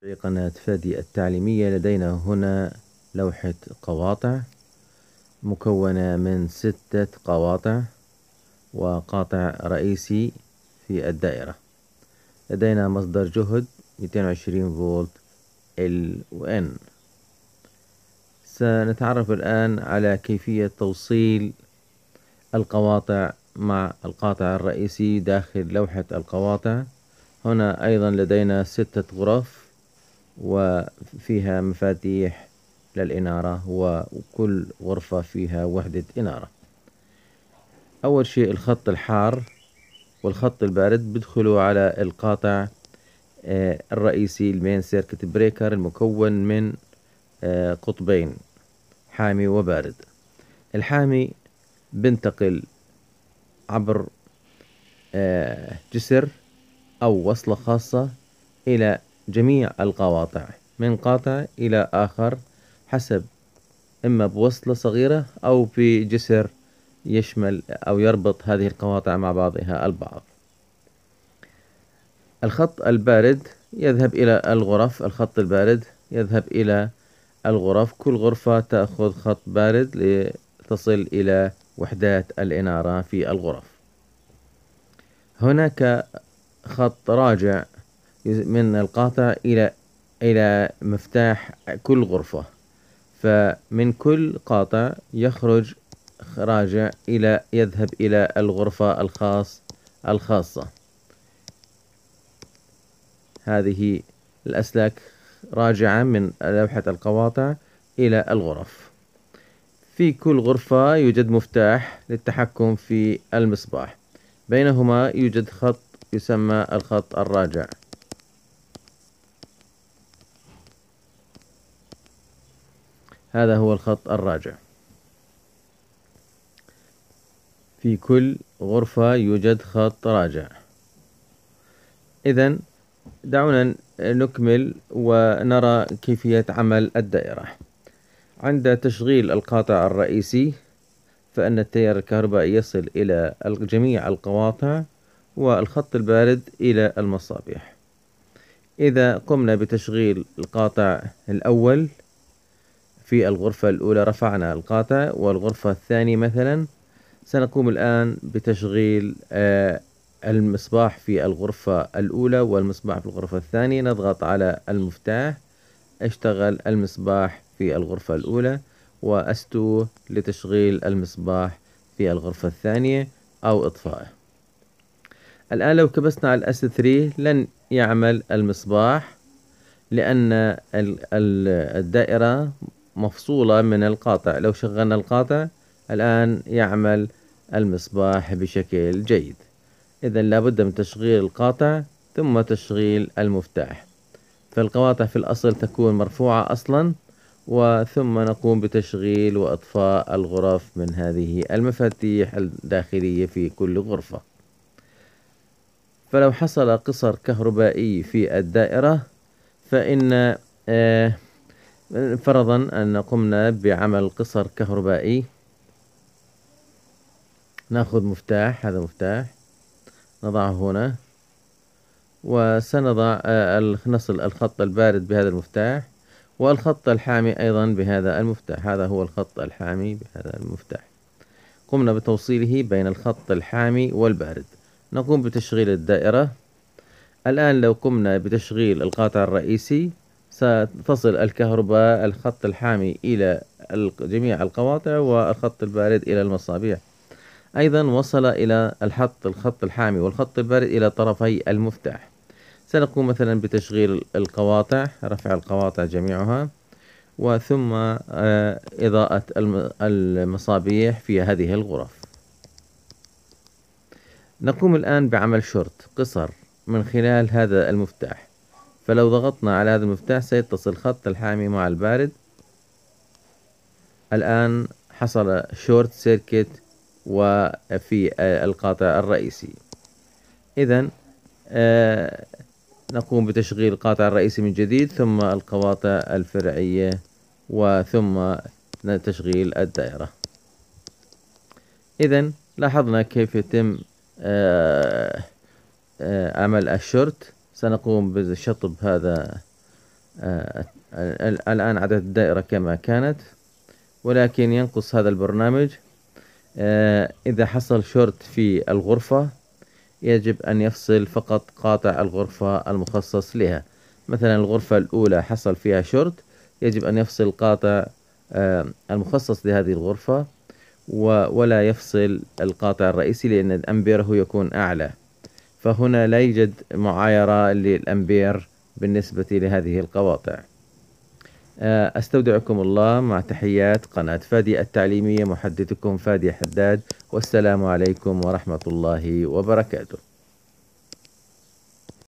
في قناة فادي التعليمية لدينا هنا لوحة قواطع مكونة من 6 قواطع وقاطع رئيسي في الدائرة. لدينا مصدر جهد 220 فولت L و N. سنتعرف الآن على كيفية توصيل القواطع مع القاطع الرئيسي داخل لوحة القواطع. هنا أيضا لدينا 6 غرف وفيها مفاتيح للإنارة، وكل غرفة فيها وحدة إنارة. أول شيء الخط الحار والخط البارد بيدخلوا على القاطع الرئيسي المين سيركت بريكر المكون من قطبين حامي وبارد. الحامي بنتقل عبر جسر أو وصلة خاصة إلى جميع القواطع من قاطع إلى آخر، حسب إما بوصلة صغيرة أو بجسر يشمل أو يربط هذه القواطع مع بعضها البعض. الخط البارد يذهب إلى الغرف. الخط البارد يذهب إلى الغرف، كل غرفة تأخذ خط بارد لتصل إلى وحدات الإنارة في الغرف. هناك خط راجع من القاطع إلى مفتاح كل غرفة، فمن كل قاطع يخرج راجع يذهب إلى الغرفة الخاصة. هذه الأسلاك راجعة من لوحة القواطع إلى الغرف. في كل غرفة يوجد مفتاح للتحكم في المصباح، بينهما يوجد خط يسمى الخط الراجع. هذا هو الخط الراجع. في كل غرفة يوجد خط راجع. إذن دعونا نكمل ونرى كيفية عمل الدائرة. عند تشغيل القاطع الرئيسي فإن التيار الكهربائي يصل إلى جميع القواطع، والخط البارد إلى المصابيح. إذا قمنا بتشغيل القاطع الأول في الغرفة الأولى رفعنا القاطع، والغرفة الثانية مثلا سنقوم الآن بتشغيل المصباح في الغرفة الأولى والمصباح في الغرفة الثانية. نضغط على المفتاح، اشتغل المصباح في الغرفة الأولى، وأستو لتشغيل المصباح في الغرفة الثانية أو إطفائه. الآن لو كبسنا على S3 لن يعمل المصباح، لأن الدائرة مفصولة من القاطع. لو شغلنا القاطع الآن يعمل المصباح بشكل جيد. إذا لابد من تشغيل القاطع ثم تشغيل المفتاح. فالقواطع في الأصل تكون مرفوعة أصلا، وثم نقوم بتشغيل وإطفاء الغرف من هذه المفاتيح الداخلية في كل غرفة. فلو حصل قصر كهربائي في الدائرة، فإن فرضا أن قمنا بعمل قصر كهربائي، نأخذ مفتاح، هذا مفتاح نضعه هنا، وسنضع نصل الخط البارد بهذا المفتاح، والخط الحامي أيضا بهذا المفتاح. هذا هو الخط الحامي بهذا المفتاح. قمنا بتوصيله بين الخط الحامي والبارد. نقوم بتشغيل الدائرة. الآن لو قمنا بتشغيل القاطع الرئيسي ستصل الكهرباء الخط الحامي إلى جميع القواطع، والخط البارد إلى المصابيح. أيضا وصل إلى الخط الحامي والخط البارد إلى طرفي المفتاح. سنقوم مثلا بتشغيل القواطع، رفع القواطع جميعها، وثم إضاءة المصابيح في هذه الغرف. نقوم الآن بعمل شورت، قصر، من خلال هذا المفتاح. فلو ضغطنا على هذا المفتاح سيتصل الخط الحامي مع البارد. الآن حصل شورت سيركت وفي القاطع الرئيسي. إذن نقوم بتشغيل القاطع الرئيسي من جديد، ثم القواطع الفرعية، وثم تشغيل الدائرة. إذن لاحظنا كيف يتم عمل الشورت. سنقوم بشطب هذا الآن عدد الدائرة كما كانت، ولكن ينقص هذا البرنامج إذا حصل شورت في الغرفة يجب أن يفصل فقط قاطع الغرفة المخصص لها. مثلا الغرفة الأولى حصل فيها شورت، يجب أن يفصل قاطع المخصص لهذه الغرفة، ولا يفصل القاطع الرئيسي لأن الأمبير هو يكون أعلى، فهنا لا يوجد معايرة للأمبير بالنسبة لهذه القواطع. أستودعكم الله مع تحيات قناة فادي التعليمية، محدثكم فادي حداد، والسلام عليكم ورحمة الله وبركاته.